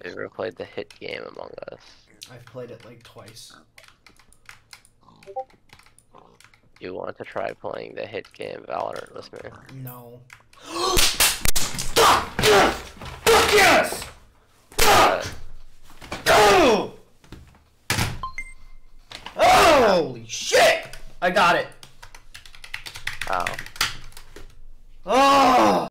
Have you ever played the hit game Among Us? I've played it like twice. You want to try playing the hit game Valorant with me? No. Fuck yes! Fuck yes! Oh! Holy shit! I got it.